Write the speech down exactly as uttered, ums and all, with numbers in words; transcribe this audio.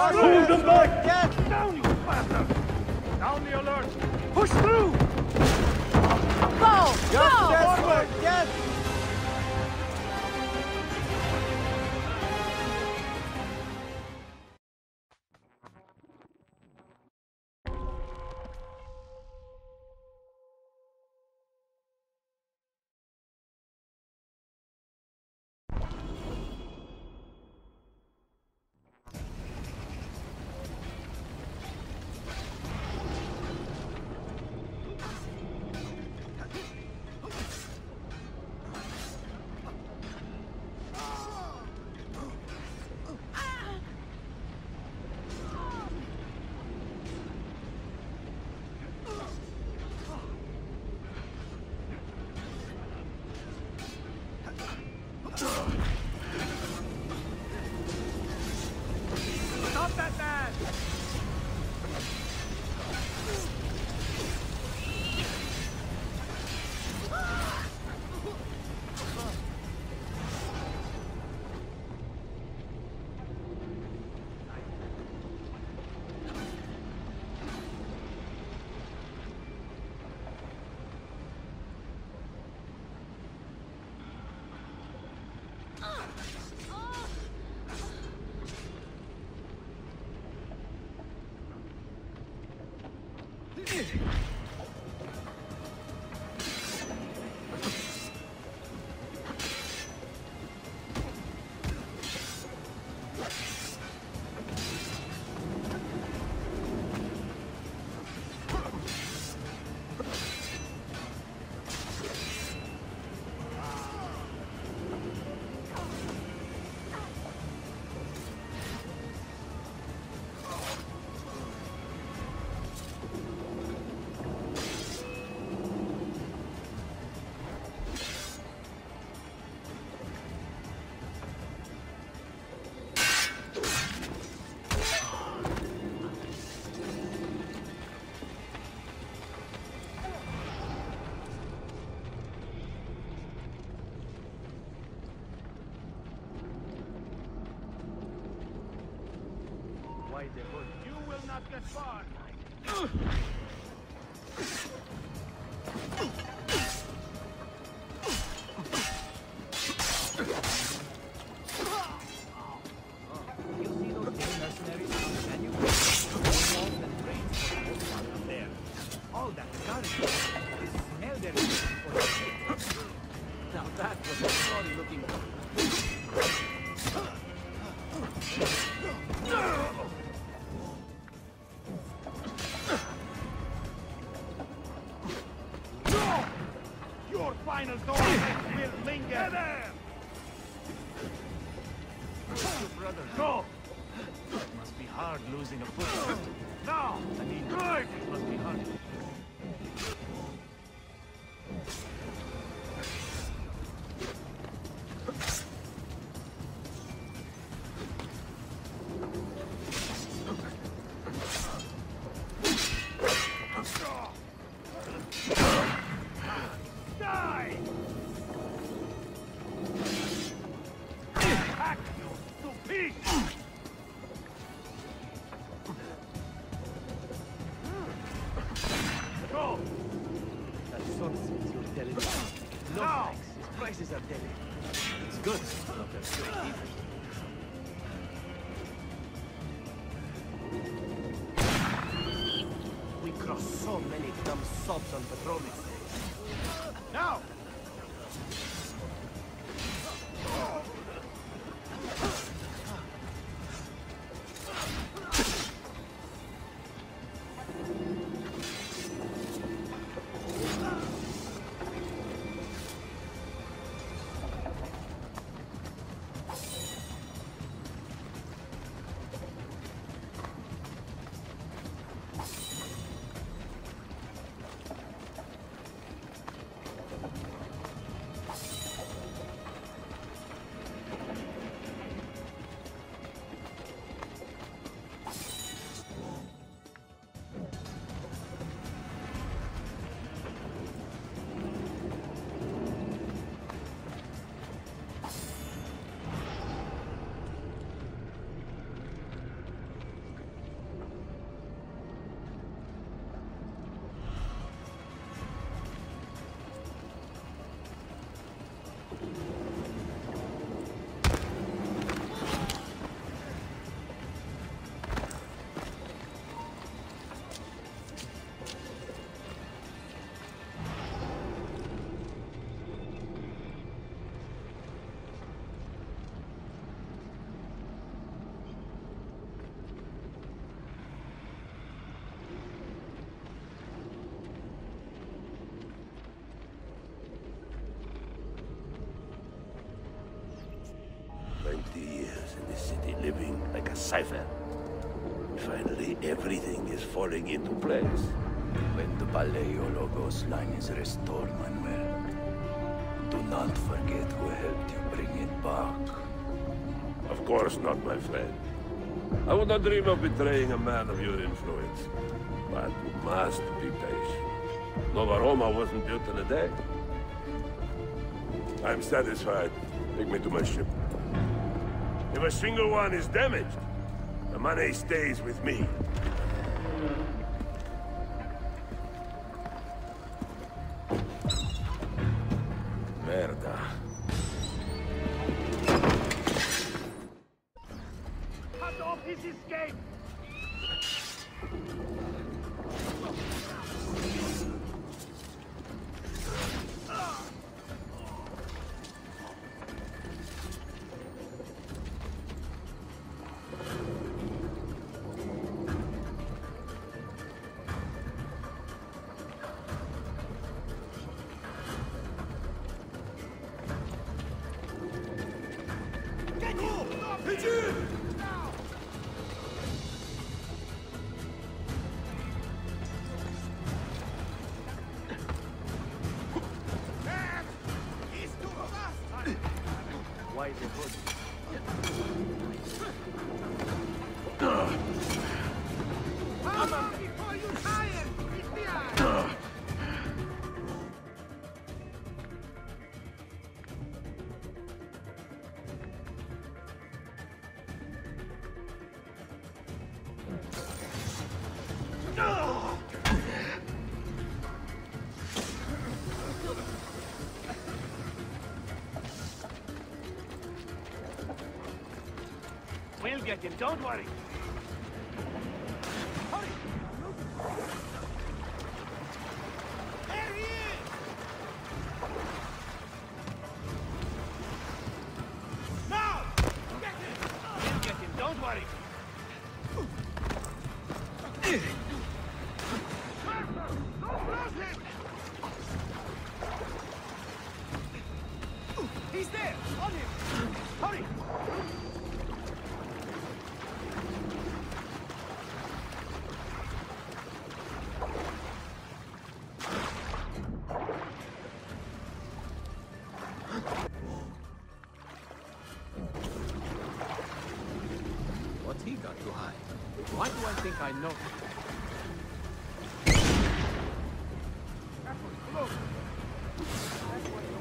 Hold them back! Get Down, you bastard! Down the alert! Push through! Go! Just Go! this way! Get! Stop that man! You will not get far! You see those damn mercenaries on the menu? Walls and brains are there. All that garbage. They smell their for the shit. Now that was a sorry looking Your final torment will linger there! Brother, go! It must be hard losing a foot. Now! I mean, good! It must be hard. Die! Hack you to pieces! Go! that sorceress you're telling me. No Now! thanks. His prices are dead. It's good. Not as good either. We crossed so many dumb sobs on patrol these days. Now! cipher. Finally, everything is falling into place. When the Paleologos line is restored, Manuel, do not forget who helped you bring it back. Of course not, my friend. I would not dream of betraying a man of your influence. But you must be patient. Nova Roma wasn't built in a day. I'm satisfied. Take me to my ship. If a single one is damaged, the money stays with me. Merda. Cut off his escape! Why the hood? Before you tire! We'll get him, don't worry. Hurry! There he is! Now! Get him! We'll get him, don't worry. Master, don't lose him! He's there! On him! Hurry! What's he got to hide? Why do I think I know? Look! That's what